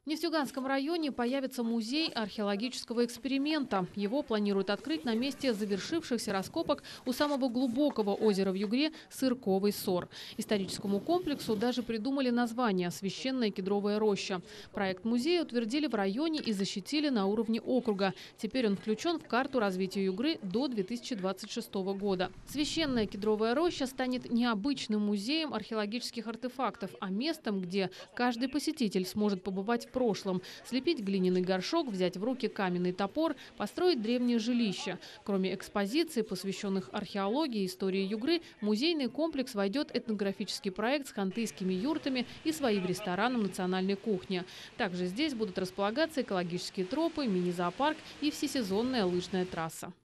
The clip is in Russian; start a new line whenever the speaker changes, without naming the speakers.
В Нефтьюганском районе появится музей археологического эксперимента. Его планируют открыть на месте завершившихся раскопок у самого глубокого озера в Югре Сырковый Сор. Историческому комплексу даже придумали название «Священная кедровая роща». Проект музея утвердили в районе и защитили на уровне округа. Теперь он включен в карту развития Югры до 2026 года. Священная кедровая роща станет необычным музеем археологических артефактов, а местом, где каждый посетитель сможет побывать в прошлом, слепить глиняный горшок, взять в руки каменный топор, построить древнее жилище. Кроме экспозиций, посвященных археологии и истории Югры, в музейный комплекс войдет этнографический проект с хантыйскими юртами и своим рестораном национальной кухни. Также здесь будут располагаться экологические тропы, мини-зоопарк и всесезонная лыжная трасса.